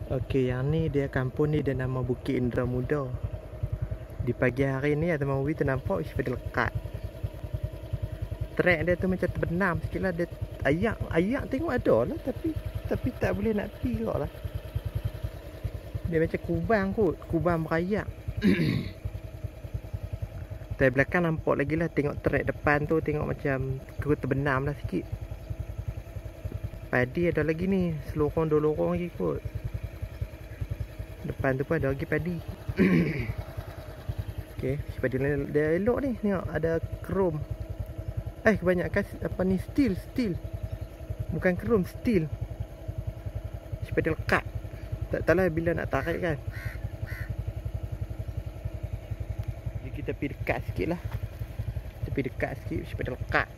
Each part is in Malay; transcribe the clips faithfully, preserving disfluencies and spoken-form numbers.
Okey, yang ni dia kampung ni dia nama Bukit Indra Muda. Di pagi hari ni ada mau tu nampak sepeda lekat. Trek dia tu macam terbenam sikit lah. Dia ayak, ayak tengok ada lah tapi tapi tak boleh nak pi kok lah. Dia macam kubang kot, kubang berayak. Dari belakang nampak lagi lah, tengok trek depan tu tengok macam terbenam lah sikit. Padi ada lagi ni, selorong dua lorong lagi kot. Depan tu pun ada lagi padi. Okey, sepeda dia, dia elok ni. Tengok ada krom. Eh, kebanyakan apa ni, steel, steel. Bukan krom, steel. Sepeda lekat. Tak tahulah bila nak tarik kan. Jadi kita pergi dekat sikit lah. Kita pergi dekat sikit, sepeda lekat.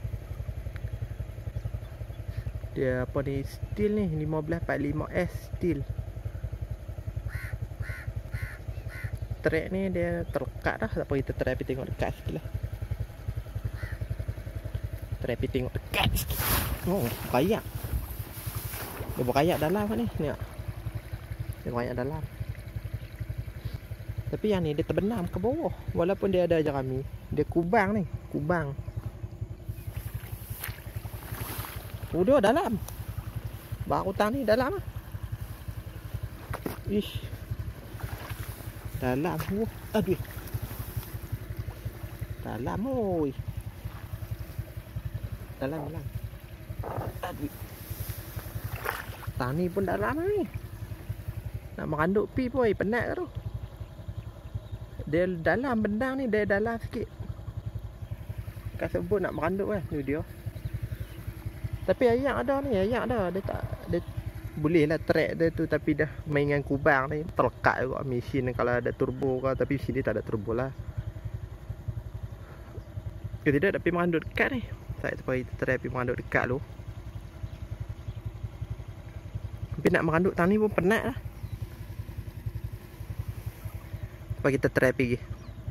Dia apa ni, steel ni, lima belas empat puluh lima S steel. Trek ni dia terlekat dah. Tak apa, kita try pergi tengok dekat sikit lah. Try pergi tengok dekat sikit. Oh, berayak. Dia berayak dalam ni. Tengok. Dia berayak dalam. Tapi yang ni dia terbenam ke bawah. Walaupun dia ada jerami. Dia kubang ni. Kubang. Oh, dia dalam. Baru tang ni dalam lah. Ish. Dalam. Oh, aduh. Dalam oi. Dalam dalam. Aduh. Tang ni pun dalam ni. Nak meranduk pi pun penat ke tu. Dia dalam bendang ni, dia dalam sikit. Kan sebut nak meranduk kan. Ni dia. Tapi ayak ada ni, ayak ada. Dia tak, dia boleh lah trek dia tu. Tapi dah main dengan kubang ni, terlekat juga mesin kalau ada turbo ke. Tapi sini tak ada turbo lah. Kalau tidak, tapi meranduk dekat ni. Saya supaya kita try pergi meranduk dekat tu. Tapi nak meranduk tang ni pun penat lah. Supaya kita try pergi.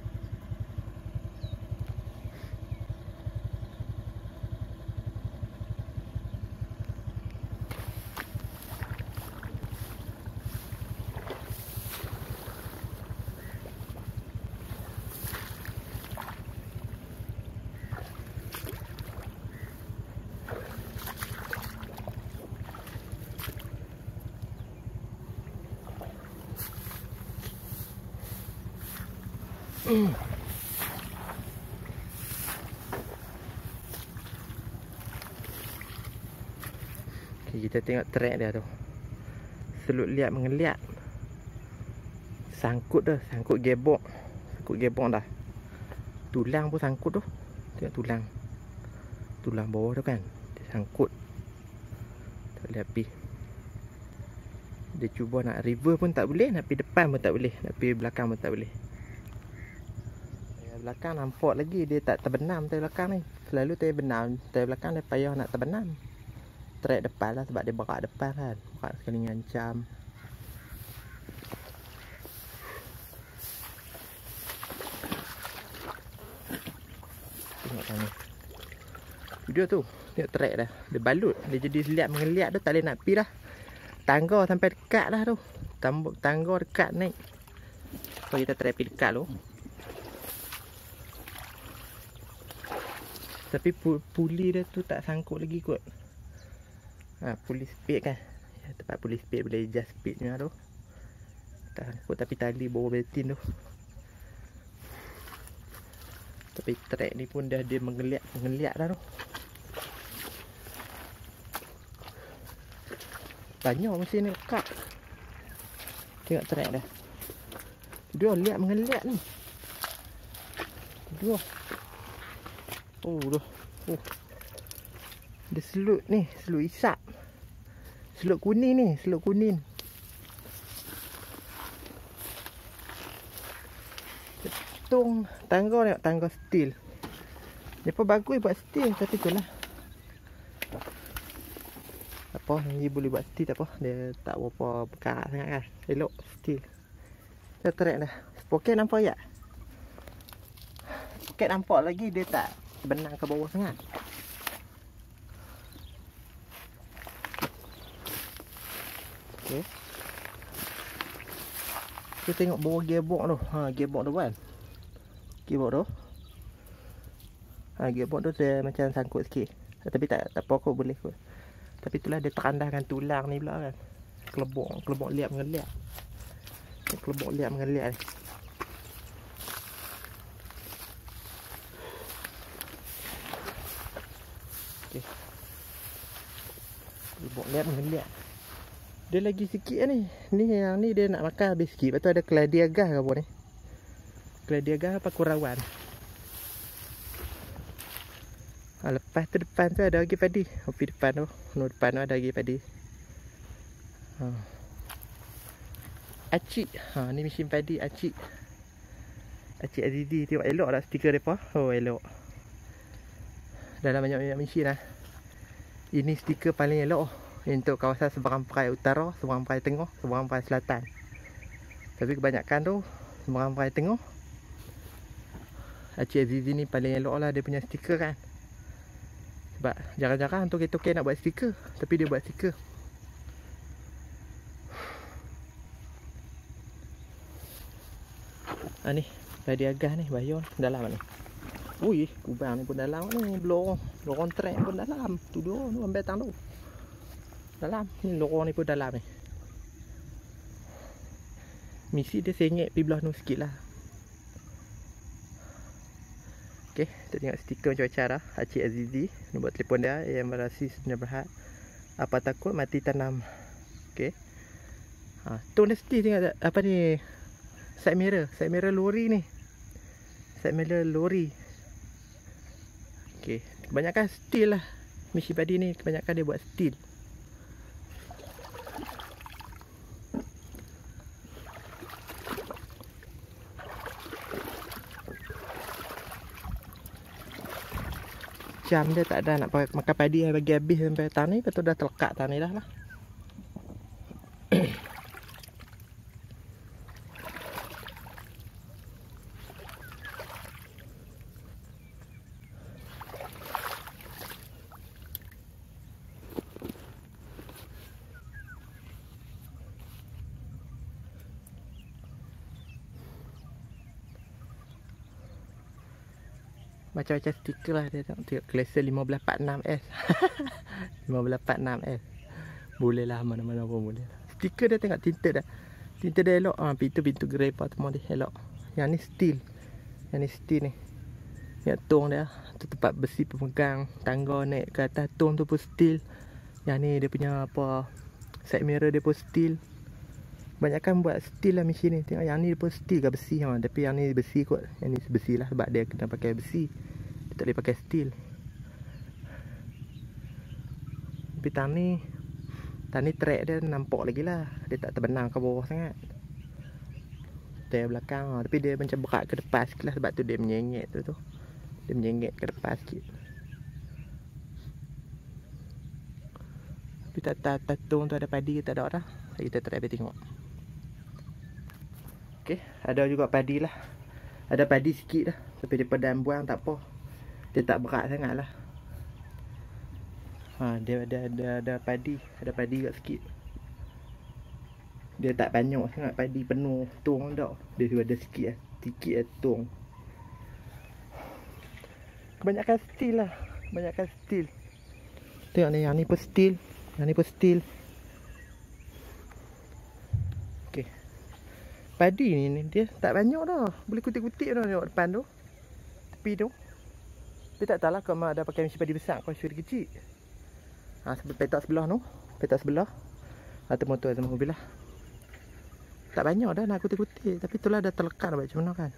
Hmm. Okay, kita tengok trek dia tu. Selut liat mengeliat. Sangkut dah, sangkut gebok. Sangkut gebok dah. Tulang pun sangkut tu. Tengok tulang. Tulang bawah tu kan. Dia sangkut. Tak boleh api. Dia cuba nak reverse pun tak boleh, nak pergi depan pun tak boleh, nak pergi belakang pun tak boleh. Belakang nampak lagi dia tak terbenam tayar belakang ni. Selalu tayar benam, tayar belakang dia payah nak terbenam. Trek depan lah sebab dia berat depan kan. Berat sekali ngancam. Tengok tanya. Video tu, tengok trek dah. Dia balut, dia jadi seliat mengeliat tu, tak boleh nak pi dah. Tangga sampai dekat dah tu. Tangga dekat naik. So kita trek pi dekat tu. Tapi puli dia tu tak sangkut lagi kot. Ha, puli speed kan. Ya, tempat puli speed boleh adjust speednya tu. Tak sangkut tapi tali bawah betin tu. Tapi trek ni pun dah dia menggeliat, menggeliat dah tu. Banyak mesin ni lekat. Tengok trek dah. Dia lihat menggeliat ni. Dia. Oh, dah. Oh. Dia selut ni, selut isap. Selut kuning ni, selut kuning. Tung tangga ni, tangga steel. Dia pun bagus buat steel, tapi itulah. Apa, ni boleh buat steel tak apa. Dia tak berapa berkarat sangat kan. Elok steel. Kita trek dah. Poket nampak tak? Poket nampak lagi dia tak benang ke bawah sangat. Okey. Kita tengok bawah gearbox tu. Ha, gearbox tu kan. Gearbox tu. Ha, gearbox tu dia macam sangkut sikit. Tapi tak tak apa kot, boleh kot. Tapi itulah dia terandahkan tulang ni pula kan. Kelebok, kelebok liap dengan liap. Kelebok liap dengan liap ni. Okey. Kelebok liap dengan liap. Dia lagi sikit ni. Ni yang ni dia nak makan habis sikit. Lepas tu ada keladi agah ke apa ni. Keladi agah apa kurawan. Ha, lepas tu depan tu ada lagi padi. Opi depan tu. No depan tu ada lagi padi. Ha. Acik. Ha, ni mesin padi Acik. Acik Azizi. Tengok elok tak stiker mereka. Oh elok. Dalam banyak-banyak mesin lah. Ini stiker paling elok untuk kawasan Seberang Perai Utara, Seberang Perai Tengah, Seberang Perai Selatan. Tapi kebanyakan tu Seberang Perai Tengah. Acik Azizi ni paling elok lah dia punya stiker kan. Sebab jarang-jarang tu K-Token nak buat stiker, tapi dia buat stiker. Ha ni, padi agah ni, bayon dalam ni. Ui, kubang ni pun dalam ni, lorong, lorong trek pun dalam. Tu dia, tu ambil tang tu. Dalam, ni lorong ni pun dalam ni. Misi dia sengit pergi belah tu sikit lah. Ok, kita tengok stiker macam cara Acik Azizi. Ni buat telefon dia, A M Berasi Sebenar Berhad. Apa takut mati tanam. Ok. Ha, tu mesti tengok apa ni, side mirror, side mirror lori ni. Side mirror lori. Ok, kebanyakan steel lah. Mesin padi ni kebanyakan dia buat steel. Jam dia tak ada nak pakai makan padi bagi habis sampai tan ni, lepas tu dah terlekat tan ni dah lah. Macam-macam stiker lah dia tengok. Tengok Glacier lima belas empat enam S. lima belas empat enam S. Boleh lah, mana-mana pun boleh. Stiker dia tengok tinta dah. Tinta dia elok. Ha, pintu-pintu grey apa semua dia elok. Yang ni steel. Yang ni steel ni. Yang tong dia. Tu tempat besi pemegang. Tangga naik ke atas. Tong tu pun steel. Yang ni dia punya apa, side mirror dia pun steel. Banyakkan buat steel lah mesin ni. Tengok yang ni pun steel ke besi ha. Tapi yang ni besi kot. Yang ni besi lah sebab dia kena pakai besi. Dia tak boleh pakai steel. Tapi tang ni, tang ni track dia nampak lagi lah. Dia tak terbenam ke bawah sangat. Tail belakang ha. Tapi dia macam berat ke depan sikit lah. Sebab tu dia menyengit tu tu. Dia menyengit ke depan sikit. Tapi tak tahu tatung tu ada padi ke tak ada dah. Kita try pergi tengok. Okay, ada juga padi lah. Ada padi sikit dah. Tapi dia pedam buang tak apa. Dia tak berat sangat lah. Ha, dia ada, ada, ada padi. Ada padi kat sikit. Dia tak banyak sangat padi penuh tong tak. Dia juga ada sikit lah. Sikit lah tong. Kebanyakan steel lah. Kebanyakan steel. Tengok ni, yang ni pun steel. Yang ni pun steel. Padi ni, ni dia tak banyak dah. Boleh kutip-kutip dah tengok depan tu. Tepi tu. Dia tak tahu lah kalau ada pakai mesin padi besar kalau mesin kecil. Ha, petak sebelah tu. Petak sebelah. Atau motor atau mobil lah. Tak banyak dah nak kutip-kutip. Tapi itulah dah terlekat dah macam mana kan.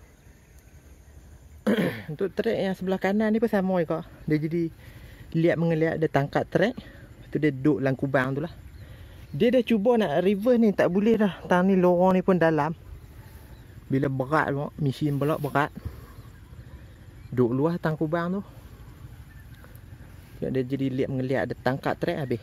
Untuk track yang sebelah kanan ni pun sama juga. Dia jadi lihat mengeliat dia tangkap track. Tu dia duduk dalam kubang tu lah. Dia dah cuba nak reverse ni. Tak boleh dah. Tang ni lorong ni pun dalam. Bila berat tu, mesin pula berat. Duk luar tang kubang tu. Dia jadi lihat mengeliat ada tangkap track habis.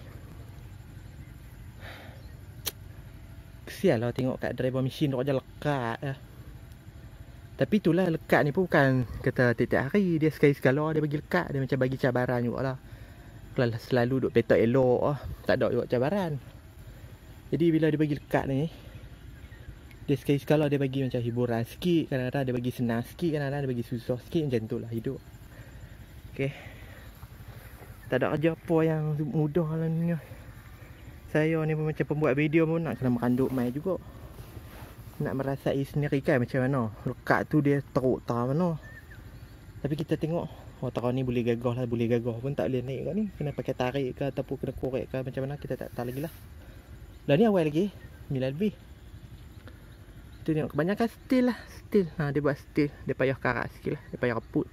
Kesian lah tengok kat driver mesin tu aja lekat lah. Tapi itulah lekat ni pun bukan kata tiap hari. Dia sekali-sekala dia bagi lekat. Dia macam bagi cabaran juga lah. Kalau selalu duk petak elok lah. Tak ada juga cabaran. Jadi bila dia bagi lekat ni, Dia sekali-sekala dia bagi macam hiburan sikit, kadang-kadang dia bagi senang sikit, kadang-kadang dia bagi susah sikit. Macam tu lah hidup. Okay. Tak ada kerja apa yang mudah lah ni. Saya ni pun macam pembuat video pun nak kena meranduk mai juga. Nak merasai sendiri kan macam mana. Lekat tu dia teruk tak mana. Tapi kita tengok, oh terang ni boleh gagah lah, boleh gagah pun tak boleh naik kat ni. Kena pakai tarik ke ataupun kena korek ke macam mana kita tak tahu lagi lah. Dah ni awal lagi, sembilan lebih. Tu tengok kebanyakan steel lah, steel. Ha, dia buat steel, dia payah karat sikit lah, dia payah reput.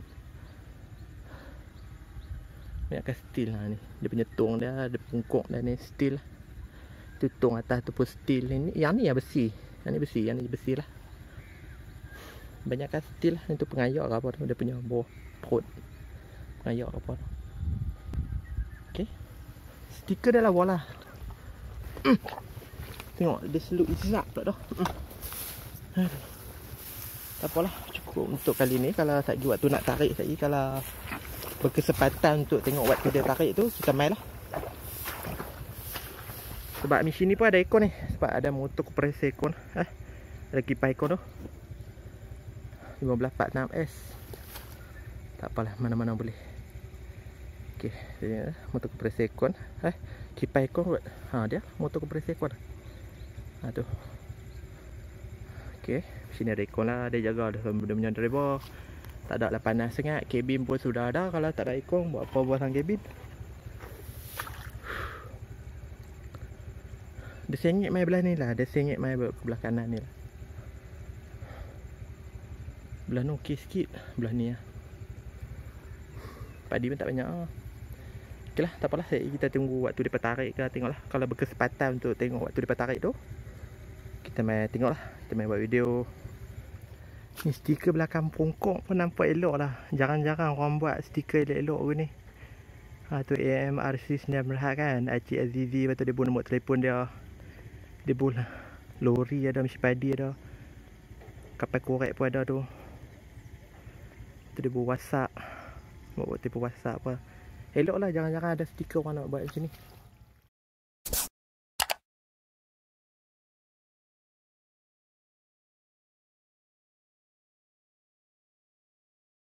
Kebanyakan steel lah ni. Dia punya tong dia, dia pungkuk dia ni steel lah. Tu tong atas tu pun steel. Ini, yang ni yang besi. Yang ni besi, yang ni besi lah. Kebanyakan steel lah. Itu pengayak ke apa tu, dia punya bawah perut. Pengayak ke apa tu. Okay. Stiker dah lawa lah. Mm. Tengok, dia seluk izap pula dah. Mm. Tak apalah, cukup untuk kali ni. Kalau tak pergi waktu nak tarik lagi, kalau berkesempatan untuk tengok waktu dia tarik tu, kita main lah. Sebab mesin ni pun ada aircon ni. Sebab ada motor kompresor aircon. Eh, ada kipas aircon tu lima belas empat puluh enam S. Tak apalah, mana-mana boleh. Ok, dia motor kompresor aircon. Eh, kipas aircon kot. Ha, dia motor kompresor aircon. Ha tu. Ok, sini ada aircon lah. Dia jaga dah dia punya driver. Tak ada lah panas sangat. Kabin pun sudah ada. Kalau tak ada aircon, buat apa buat dalam kabin. Dia sengit main belah ni lah. Dia sengit main belah kanan ni lah. Belah ni okey sikit. Belah ni lah. Padi pun tak banyak lah. Ok lah, tak apalah. Kita tunggu waktu dia tarik ke. Tengok lah. Kalau berkesempatan untuk tengok waktu dia tarik tu, kita main tengok lah. Kita main buat video. Ni stiker belakang pungkuk pun nampak elok lah. Jarang-jarang orang buat stiker elok-elok ke ni. Ha tu A M R C Sdn Bhd kan. Acik Azizi. Lepas tu dia pun nombor telefon dia. Dia pun lori ada, mesin padi ada. Kapal korek pun ada tu. Tu dia pun WhatsApp. Buat-buat tipu WhatsApp apa. Elok lah, jarang-jarang ada stiker orang nak buat macam ni.